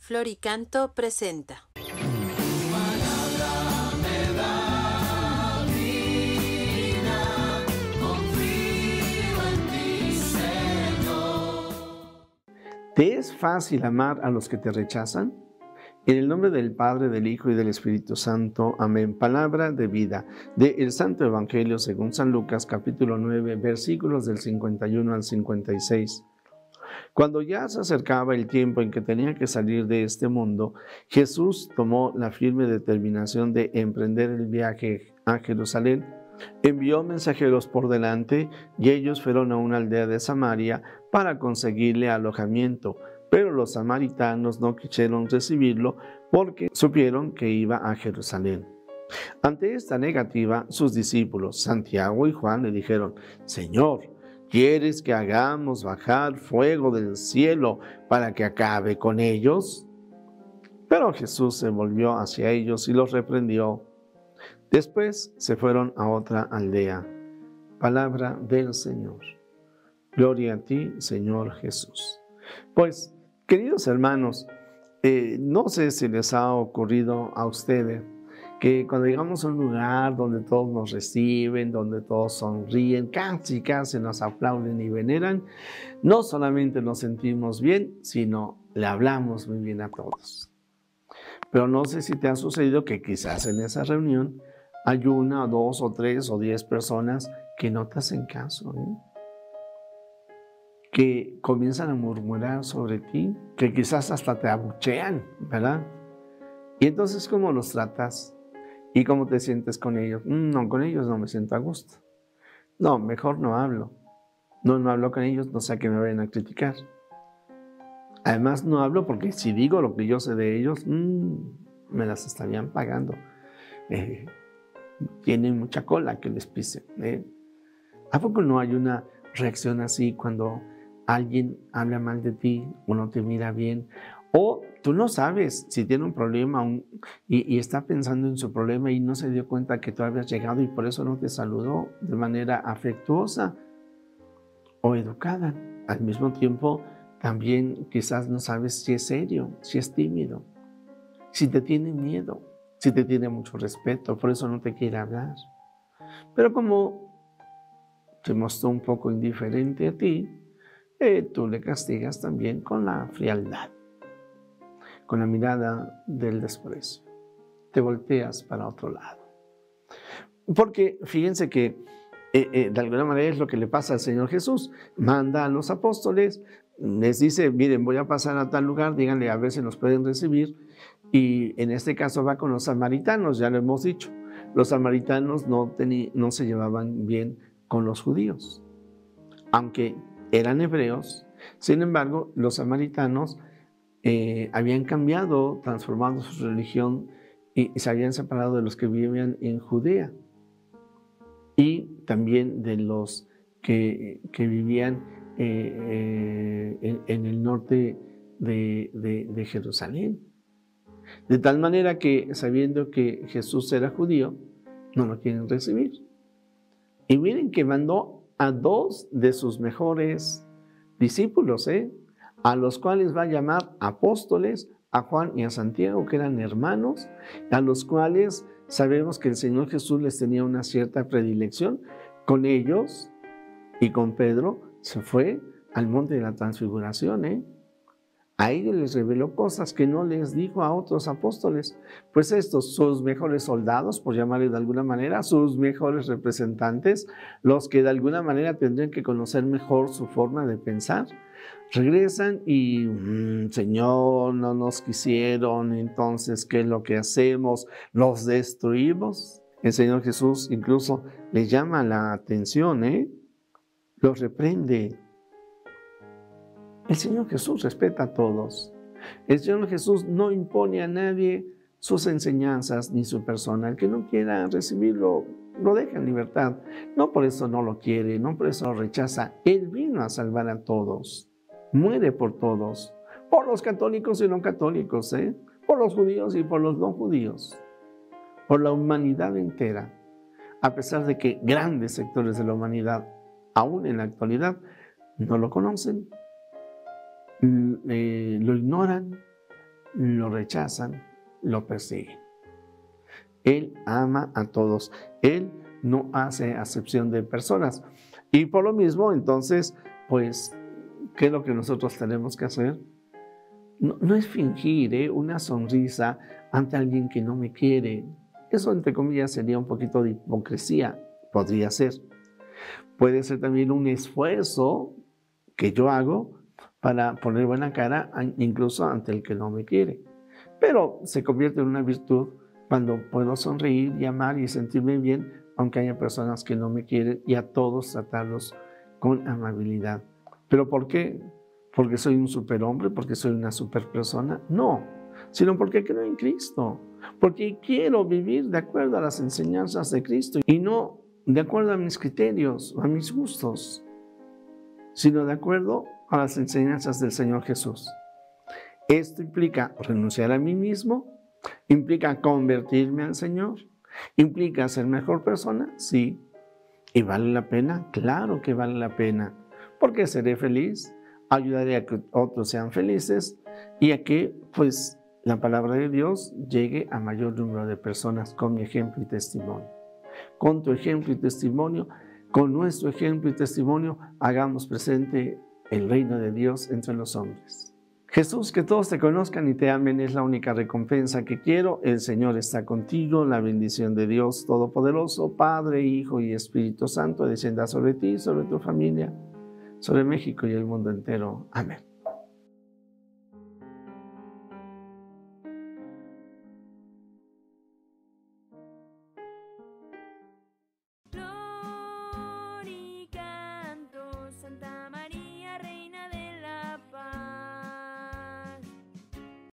Floricanto presenta. ¿Te es fácil amar a los que te rechazan? En el nombre del Padre, del Hijo y del Espíritu Santo. Amén. Palabra de vida del Santo Evangelio según San Lucas, capítulo 9, versículos del 51 al 56. Cuando ya se acercaba el tiempo en que tenía que salir de este mundo, Jesús tomó la firme determinación de emprender el viaje a Jerusalén. Envió mensajeros por delante y ellos fueron a una aldea de Samaria para conseguirle alojamiento, pero los samaritanos no quisieron recibirlo porque supieron que iba a Jerusalén. Ante esta negativa, sus discípulos, Santiago y Juan, le dijeron: Señor, ¿quieres que hagamos bajar fuego del cielo para que acabe con ellos? Pero Jesús se volvió hacia ellos y los reprendió. Después se fueron a otra aldea. Palabra del Señor. Gloria a ti, Señor Jesús. Pues, queridos hermanos, no sé si les ha ocurrido a ustedes que cuando llegamos a un lugar donde todos nos reciben, donde todos sonríen, casi nos aplauden y veneran, no solamente nos sentimos bien, sino le hablamos muy bien a todos. Pero no sé si te ha sucedido que quizás en esa reunión hay una, o dos, o tres, o 10 personas que no te hacen caso, que comienzan a murmurar sobre ti, que quizás hasta te abuchean, ¿verdad? Y entonces, ¿cómo los tratas? ¿Y cómo te sientes con ellos? No, con ellos no me siento a gusto. No, mejor no hablo. No hablo con ellos, no sea que me vayan a criticar. Además, no hablo porque si digo lo que yo sé de ellos, me las estarían pagando. Tienen mucha cola que les pise. ¿A poco no hay una reacción así cuando alguien habla mal de ti o no te mira bien? O tú no sabes si tiene un problema y está pensando en su problema y no se dio cuenta que tú habías llegado y por eso no te saludó de manera afectuosa o educada. Al mismo tiempo, también quizás no sabes si es serio, si es tímido, si te tiene miedo, si te tiene mucho respeto, por eso no te quiere hablar. Pero como se mostró un poco indiferente a ti, tú le castigas también con la frialdad, con la mirada del desprecio. Te volteas para otro lado. Porque fíjense que de alguna manera es lo que le pasa al Señor Jesús. Manda a los apóstoles, les dice: miren, voy a pasar a tal lugar, díganle a ver si nos pueden recibir. Y en este caso va con los samaritanos, ya lo hemos dicho. Los samaritanos no se llevaban bien con los judíos, aunque eran hebreos. Sin embargo, los samaritanos habían cambiado, transformado su religión y se habían separado de los que vivían en Judea y también de los que vivían en el norte de Jerusalén. De tal manera que, sabiendo que Jesús era judío, no lo quieren recibir. Y miren que mandó a 2 de sus mejores discípulos, a los cuales va a llamar apóstoles, a Juan y a Santiago, que eran hermanos, a los cuales sabemos que el Señor Jesús les tenía una cierta predilección. Con ellos y con Pedro se fue al monte de la transfiguración, A ellos les reveló cosas que no les dijo a otros apóstoles. Pues estos, sus mejores soldados, por llamarles de alguna manera, sus mejores representantes, los que de alguna manera tendrían que conocer mejor su forma de pensar, regresan y, Señor, no nos quisieron, entonces, ¿qué es lo que hacemos? ¿Los destruimos? El Señor Jesús incluso les llama la atención, los reprende. El Señor Jesús respeta a todos. El Señor Jesús no impone a nadie sus enseñanzas ni su persona. El que no quiera recibirlo, lo deja en libertad. No por eso no lo quiere, no por eso lo rechaza. Él vino a salvar a todos. Muere por todos. Por los católicos y no católicos, por los judíos y por los no judíos. Por la humanidad entera. A pesar de que grandes sectores de la humanidad, aún en la actualidad, no lo conocen. Lo ignoran, lo rechazan, lo persiguen. Él ama a todos. Él no hace acepción de personas. Y por lo mismo, entonces, pues, ¿qué es lo que nosotros tenemos que hacer? No es fingir una sonrisa ante alguien que no me quiere. Eso, entre comillas, sería un poquito de hipocresía. Podría ser. Puede ser también un esfuerzo que yo hago para poner buena cara, incluso ante el que no me quiere. Pero se convierte en una virtud cuando puedo sonreír y amar y sentirme bien, aunque haya personas que no me quieren, y a todos tratarlos con amabilidad. ¿Pero por qué? ¿Porque soy un superhombre? ¿Porque soy una superpersona? No, sino porque creo en Cristo, porque quiero vivir de acuerdo a las enseñanzas de Cristo y no de acuerdo a mis criterios, a mis gustos, sino de acuerdo a las enseñanzas del Señor Jesús. Esto implica renunciar a mí mismo, implica convertirme al Señor, implica ser mejor persona, sí. ¿Y vale la pena? Claro que vale la pena, porque seré feliz, ayudaré a que otros sean felices y a que, pues, la palabra de Dios llegue a mayor número de personas con mi ejemplo y testimonio. Con tu ejemplo y testimonio, con nuestro ejemplo y testimonio, hagamos presente el reino de Dios entre los hombres. Jesús, que todos te conozcan y te amen es la única recompensa que quiero. El Señor está contigo. La bendición de Dios Todopoderoso, Padre, Hijo y Espíritu Santo, descienda sobre ti, sobre tu familia, sobre México y el mundo entero. Amén.